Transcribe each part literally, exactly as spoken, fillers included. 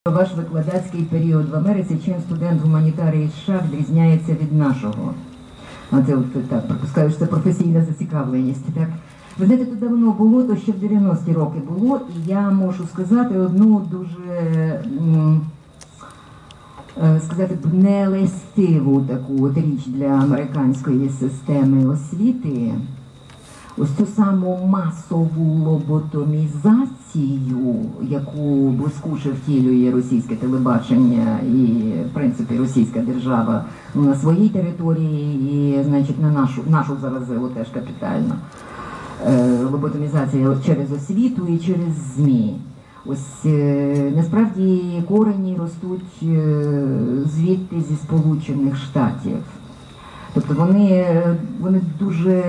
Ваш викладацький період в Америці, чим студент гуманітарії США відрізняється від нашого? А це от так, припускаю, що це професійна зацікавленість. Так? Ви знаєте, тут давно було, то ще в дев'яності роки було, і я можу сказати одну дуже, м, сказати б, нелестиву таку от річ для американської системи освіти. Ось цю саму масову лоботомізацію, яку блискуче втілює російське телебачення і, в принципі, російська держава на своїй території і, значить, на нашу, нашу заразило теж капітально. Лоботомізація через освіту і через ЗМІ. Ось, насправді, корені ростуть звідти зі Сполучених Штатів. Тобто вони, вони дуже...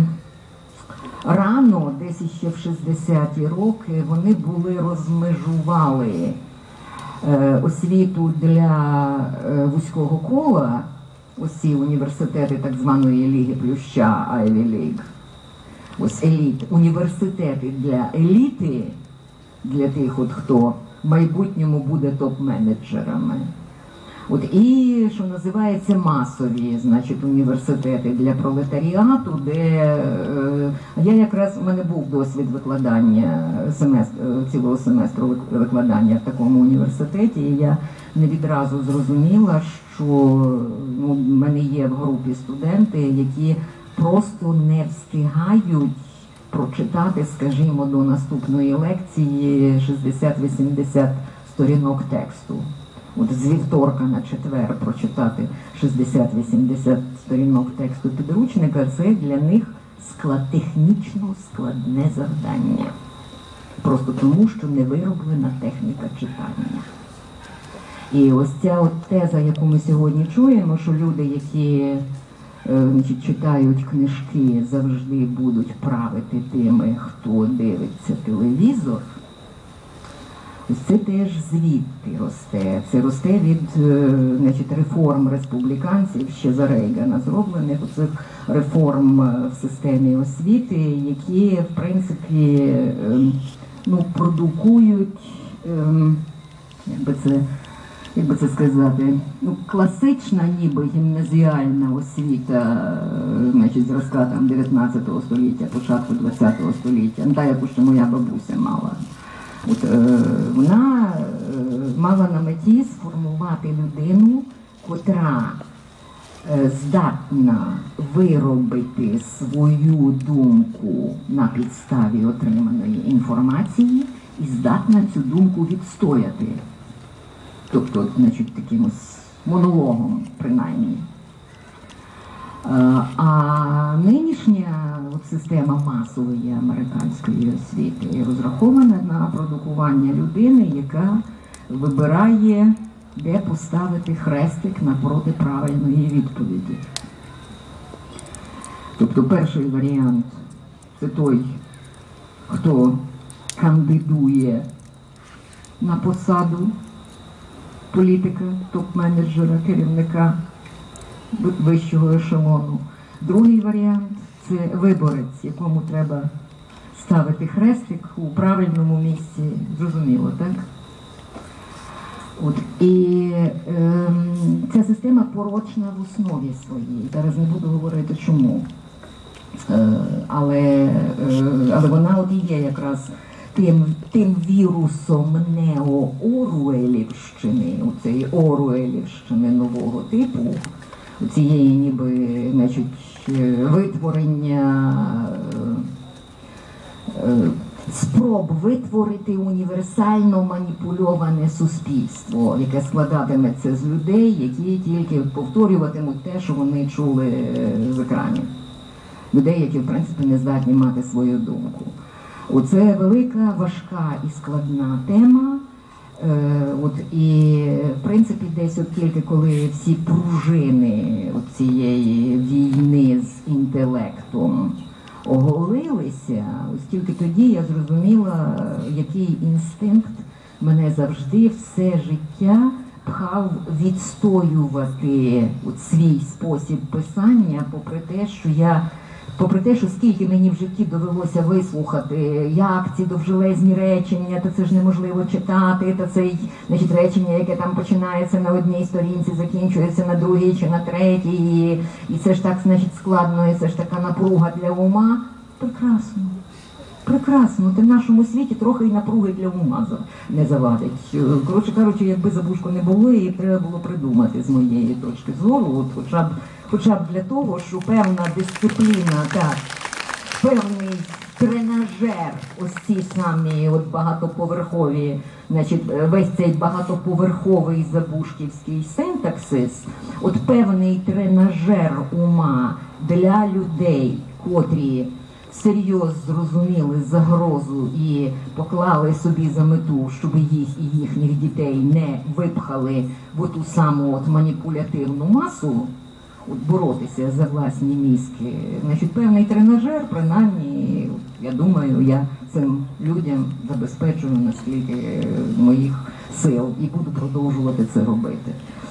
Рано, десь ще в шістдесяті роки, вони були розмежували е, освіту для е, вузького кола, ось ці університети так званої Ліги Плюща, Ivy League, ось еліт, університети для еліти, для тих, от, хто в майбутньому буде топ-менеджерами. От, і, що називається, масові, значить, університети для пролетаріату, де е, я якраз, у мене був досвід викладання, семестр, цілого семестру викладання в такому університеті, і я не відразу зрозуміла, що ну, в мене є в групі студенти, які просто не встигають прочитати, скажімо, до наступної лекції шістдесят-вісімдесят сторінок тексту. От з вівторка на четвер прочитати шістдесят-вісімдесят сторінок тексту підручника – це для них склад, технічно складне завдання. Просто тому, що не вироблена техніка читання. І ось ця от теза, яку ми сьогодні чуємо, що люди, які е, значить, читають книжки, завжди будуть правити тими, хто дивиться телевізор, ось це теж звідти росте. Це росте від значить, реформ республіканців ще за Рейгана зроблених, оцих реформ в системі освіти, які, в принципі, ну, продукують, як би це, як би це сказати, ну, класична ніби гімназіальна освіта, значить, зразка там дев'ятнадцятого століття, початку двадцятого століття, та, яку ще моя бабуся мала. От, е, вона е, мала на меті сформувати людину, котра е, здатна виробити свою думку на підставі отриманої інформації і здатна цю думку відстояти. Тобто, значить, таким ось монологом, принаймні. А нинішня от система масової американської освіти розрахована на продукування людини, яка вибирає, де поставити хрестик напроти правильної відповіді. Тобто перший варіант – це той, хто кандидує на посаду політика, топ-менеджера, керівника вищого ешелону. Другий варіант – це виборець, якому треба ставити хрестик у правильному місці. Зрозуміло, так? От. І е, ця система порочна в основі своїй. Зараз не буду говорити чому. Е, але, е, але вона от і є якраз тим, тим вірусом нео-Оруелівщини, оцеї Оруелівщини нового типу, цієї ніби, значить, витворення, спроб витворити універсально маніпульоване суспільство, яке складатиметься з людей, які тільки повторюватимуть те, що вони чули з екранів. Людей, які, в принципі, не здатні мати свою думку. Оце велика, важка і складна тема. Е, от, і, в принципі, десь от тільки коли всі пружини от цієї війни з інтелектом оголилися, ось тільки тоді я зрозуміла, який інстинкт мене завжди все життя пхав відстоювати от свій спосіб писання, попри те, що я Попри те, що скільки мені в житті довелося вислухати, як ці довжелезні речення, то це ж неможливо читати, та це значить, речення, яке там починається на одній сторінці, закінчується на другій чи на третій, і, і це ж так, значить, складно, і це ж така напруга для ума. Прекрасно. Прекрасно. Ти в нашому світі трохи і напруги для ума не завадить. Коротше кажучи, якби Забужко не було, її треба було придумати з моєї точки зору, от хоча б, хоча б для того, що певна дисципліна, так, певний тренажер, ось ці самі от багатоповерхові, значить, весь цей багатоповерховий забушківський синтаксис, от певний тренажер ума для людей, котрі всерйоз зрозуміли загрозу і поклали собі за мету, щоб їх і їхніх дітей не випхали в ту саму от маніпулятивну масу, от боротися за власні мізки. Значить, певний тренажер, принаймні, я думаю, я цим людям забезпечую наскільки моїх сил і буду продовжувати це робити.